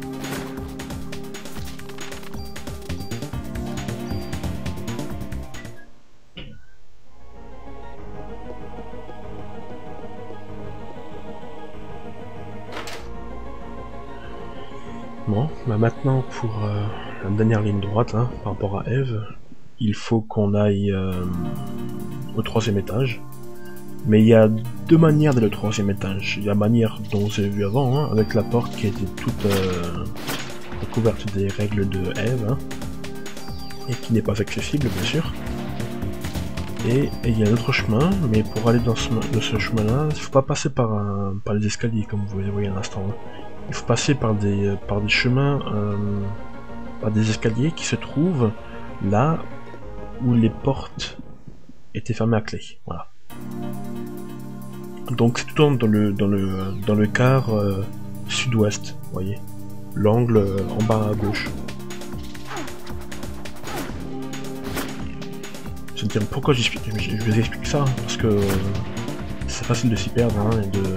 Bon, bah maintenant pour la dernière ligne droite, hein, par rapport à Eve, il faut qu'on aille au 3e étage. Mais il y a deux manières d'aller au 3e étage. Il y a la manière dont vous avez vu avant, hein, avec la porte qui était toute recouverte des règles de Eve, hein, et qui n'est pas accessible bien sûr. Et il y a un autre chemin, mais pour aller dans ce chemin-là, il ne faut pas passer par les escaliers comme vous voyez à l'instant. Hein. Il faut passer par des chemins, par des escaliers qui se trouvent là où les portes étaient fermées à clé. Voilà. Donc c'est tout dans le quart sud-ouest, vous voyez. L'angle en bas à gauche. Je vais dire pourquoi je vous explique ça, parce que c'est facile de s'y perdre, hein,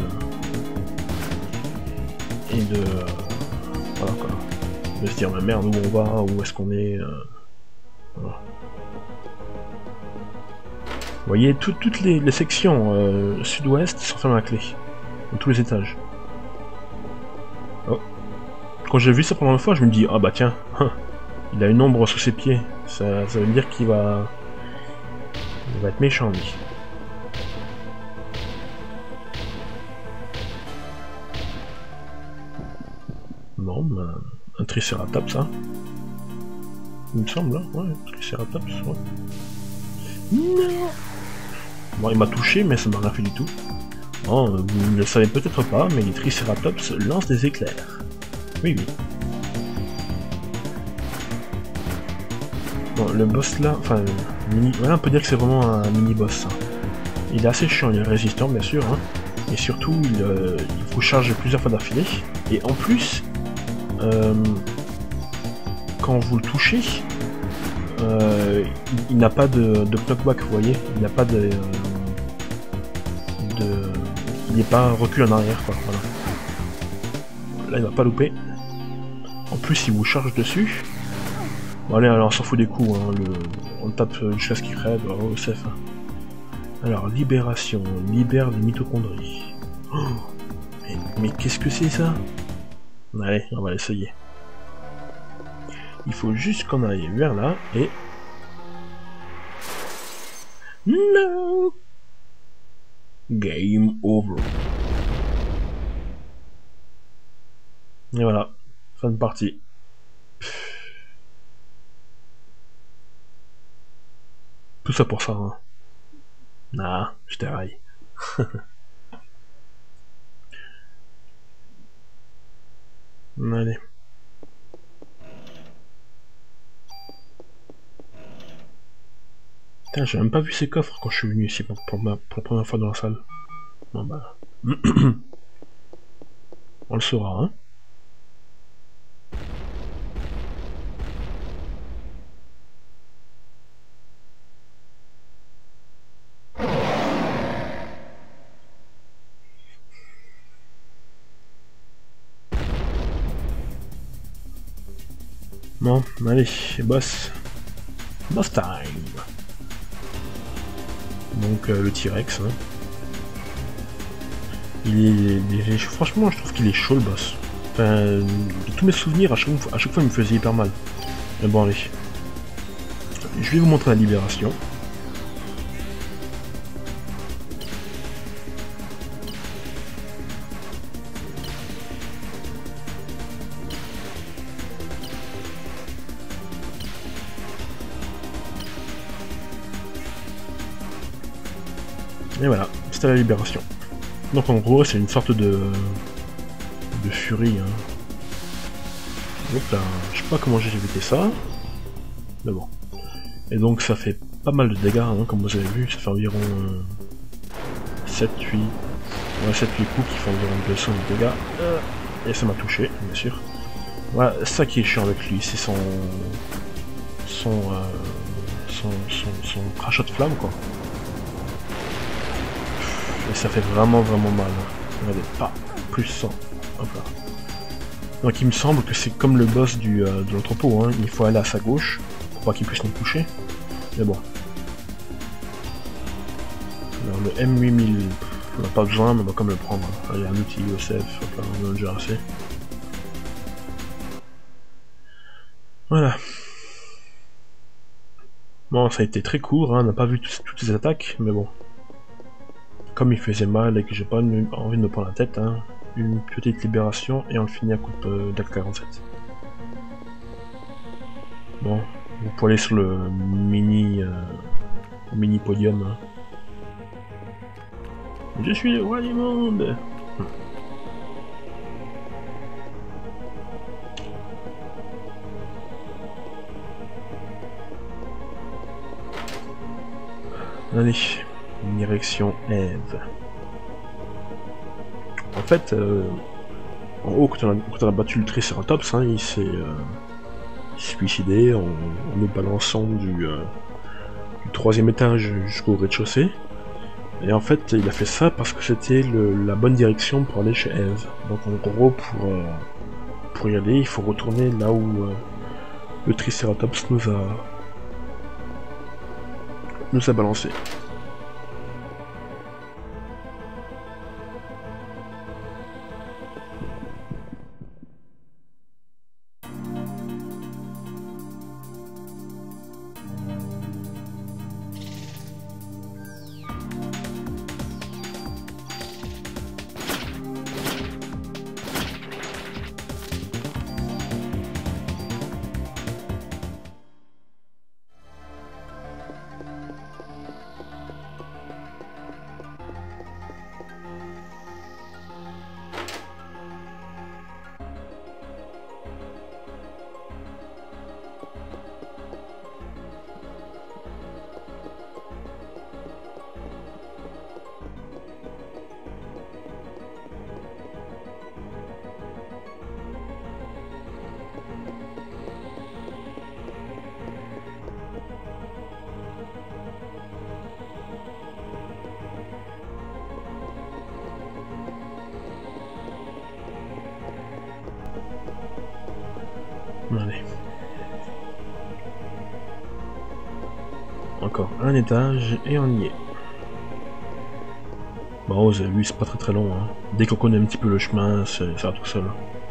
voilà quoi, de se dire mais merde où on va, où est-ce qu'on est, voilà. Vous voyez, toutes les sections sud-ouest sont fermées à clé. Dans tous les étages. Oh. Quand j'ai vu ça pour la première fois, je me dis, ah bah tiens, il a une ombre sous ses pieds. Ça veut dire qu'il va... Il va être méchant, lui. Non, bah, un Triceratops, ça. Il me semble, hein, ouais, Triceratops, ouais. Non. Bon, il m'a touché, mais ça m'a rien fait du tout. Oh, vous ne le savez peut-être pas, mais les Triceratops lancent des éclairs. Oui, oui. Bon, le boss là, enfin, voilà, on peut dire que c'est vraiment un mini-boss. Hein. Il est assez chiant, il est résistant, bien sûr, hein. Et surtout, il faut charger plusieurs fois d'affilée. Et en plus, quand vous le touchez, il n'a pas de knockback, vous voyez, il n'a pas il n'est pas recul en arrière, quoi, voilà. Là, il va pas louper. En plus, il vous charge dessus. Bon, allez, alors, on s'en fout des coups, hein, on tape jusqu'à ce qu'il crève, oh, safe. Alors, libération, libère les mitochondries. Oh, mais qu'est-ce que c'est, ça? Allez, on va l'essayer. Il faut juste qu'on aille vers là, et... No! Game over. Et voilà, fin de partie. Tout ça pour ça, hein. Ah, je t'arrête. Allez. Putain, j'ai même pas vu ces coffres quand je suis venu ici pour la première fois dans la salle. Bon bah... On le saura, hein. Bon, allez, boss. Boss time. Donc le T-Rex. Hein. Franchement, je trouve qu'il est chaud le boss. Enfin, de tous mes souvenirs, à chaque fois, il me faisait hyper mal. Mais bon, allez. Je vais vous montrer la libération. Et voilà, c'était la libération. Donc en gros, c'est une sorte de furie. Hein. Donc là, je sais pas comment j'ai évité ça, mais bon. Et donc ça fait pas mal de dégâts, hein, comme vous avez vu, ça fait environ 7-8 coups qui font environ 200 de dégâts. Et ça m'a touché, bien sûr. Voilà, ça qui est chiant avec lui, c'est son crachat de flamme, quoi. Et ça fait vraiment mal. Regardez, pas plus 100. Hop là. Donc il me semble que c'est comme le boss de l'entrepôt, hein. Il faut aller à sa gauche pour pas qu'il puisse nous toucher. Mais bon. Alors le M8000, on n'a pas besoin, mais on va quand même le prendre. Il y a un outil USF, hop là, on en a déjà assez. Voilà. Bon, ça a été très court, hein. On n'a pas vu toutes ces attaques, mais bon. Comme il faisait mal et que j'ai pas envie de me prendre la tête, hein, une petite libération et on le finit à coup d'Ak-47. Bon, vous pouvez aller sur le mini podium. Hein. Je suis le roi du monde. Allez. Direction Eve. En fait, en haut, quand on a battu le Triceratops, hein, il s'est suicidé en nous balançant du 3e étage jusqu'au rez-de-chaussée. Et en fait, il a fait ça parce que c'était la bonne direction pour aller chez Eve. Donc en gros, pour y aller, il faut retourner là où le Triceratops nous a balancé. Allez. Encore un étage et on y est. Bon, vous avez vu, c'est pas très long. Hein. Dès qu'on connaît un petit peu le chemin, ça va tout seul.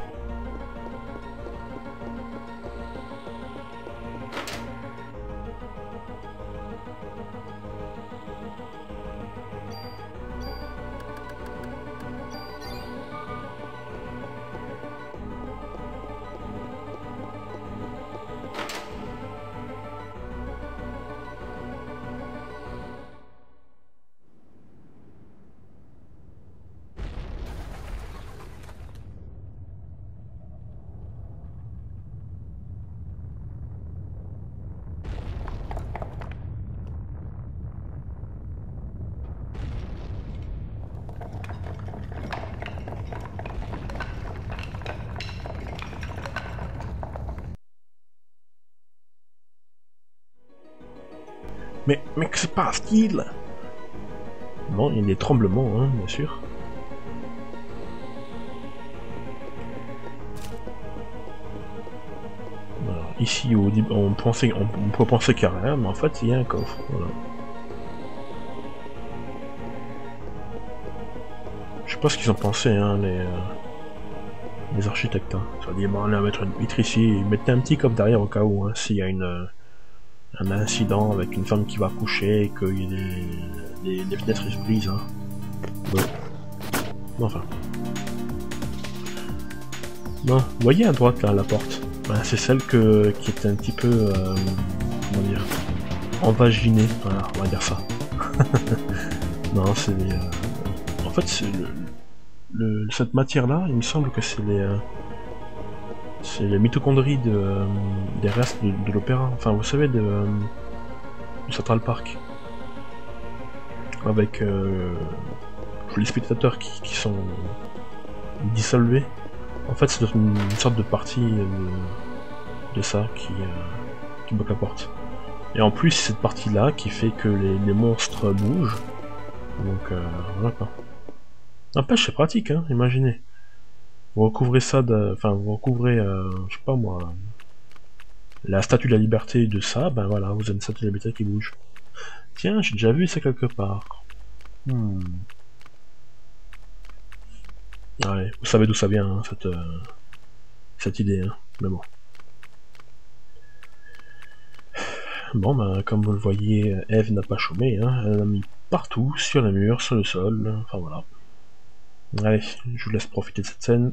Mais que se passe-t-il? Bon, il y a des tremblements, hein, bien sûr. Alors, ici, on peut penser qu'il n'y a rien, mais en fait, il y a un coffre. Voilà. Je sais pas ce qu'ils ont pensé, hein, les architectes. Hein. Ils ont dit, bon, on va mettre une vitre ici, et mettez un petit coffre derrière au cas où, hein, s'il y a un incident avec une femme qui va coucher et que les fenêtres se brisent. Hein. Bon. Enfin. Non, vous voyez à droite là la porte. Ben, c'est celle qui est un petit peu comment dire, envaginée. Voilà, on va dire ça. Non, c'est en fait c'est cette matière là, il me semble que c'est les mitochondries des restes de l'opéra. Enfin, vous savez du Central Park. Avec les spectateurs qui sont dissolvés. En fait, c'est une sorte de partie de ça qui bloque la porte. Et en plus, c'est cette partie-là qui fait que les monstres bougent. Donc, voilà quoi. N'empêche, c'est pratique, hein, imaginez. Vous recouvrez ça enfin, vous recouvrez, je sais pas moi, la statue de la liberté de ça, ben voilà, vous avez une statue de la liberté qui bouge. Tiens, j'ai déjà vu ça quelque part. Ouais, vous savez d'où ça vient, hein, cette idée, hein, mais bon. Bon, ben, comme vous le voyez, Eve n'a pas chômé, hein, elle en a mis partout, sur les murs, sur le sol, enfin voilà. Allez, je vous laisse profiter de cette scène.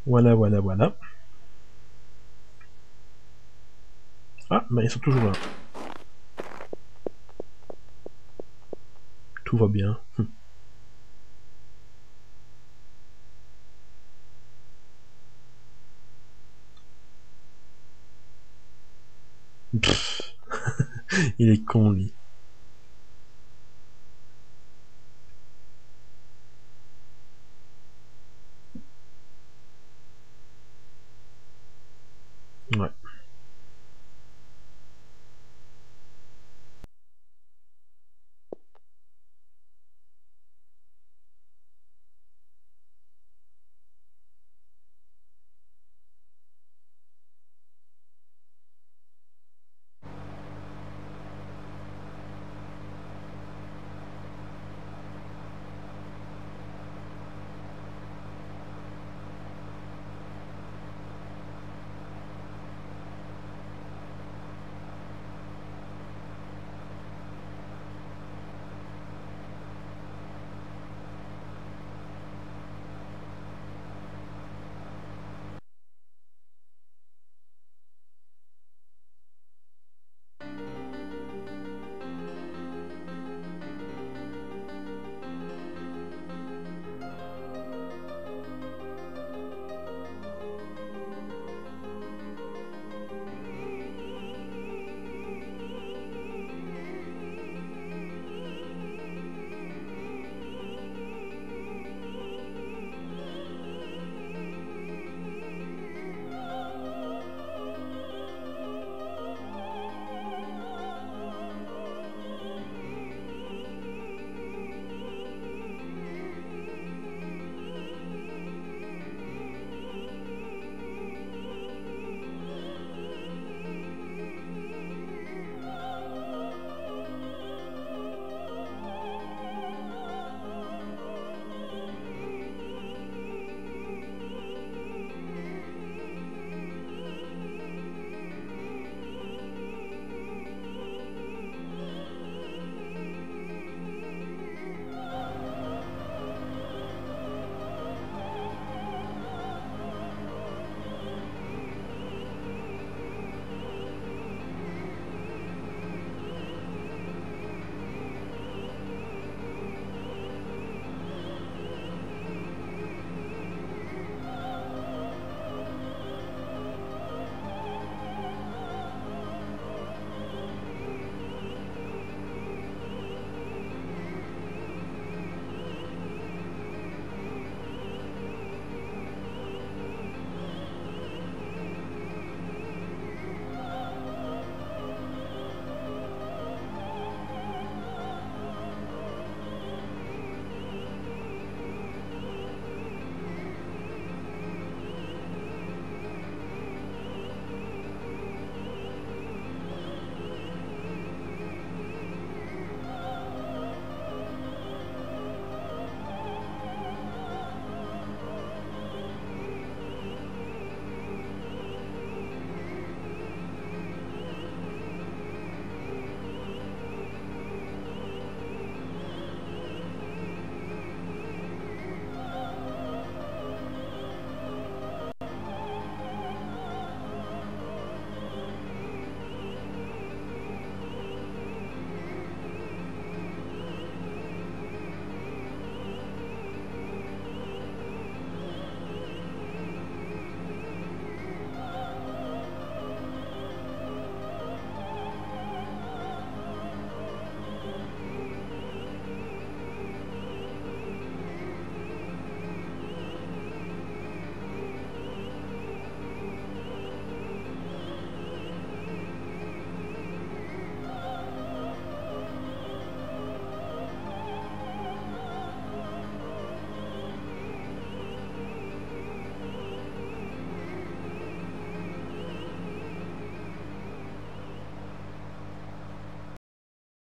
Voilà, voilà, voilà. Ah, bah ils sont toujours là. Tout va bien. Pff, il est con, lui.